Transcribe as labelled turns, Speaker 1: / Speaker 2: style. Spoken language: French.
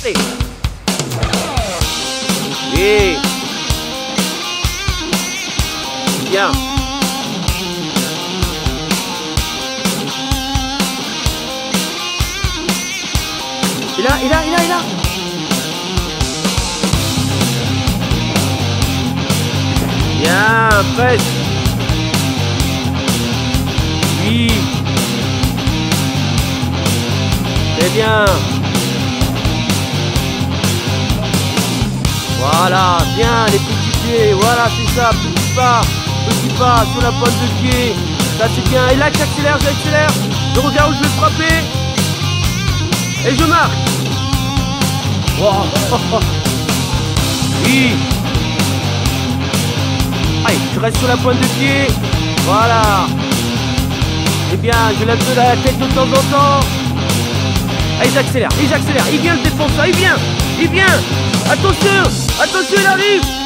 Speaker 1: allez. Et bien. Il a. Bien, presque. Oui. Très bien. Voilà, bien les petits pieds. Voilà, c'est ça. Petit pas sur la pointe de pied. Ça c'est bien. Et là, j'accélère. Je regarde où je vais frapper. Et je marque. Wow. Oui. Allez, je reste sur la pointe de pied. Voilà. Eh bien, je lève de la tête de temps en temps. Allez, j'accélère. Il vient le défenseur. Il vient. Attention, il arrive.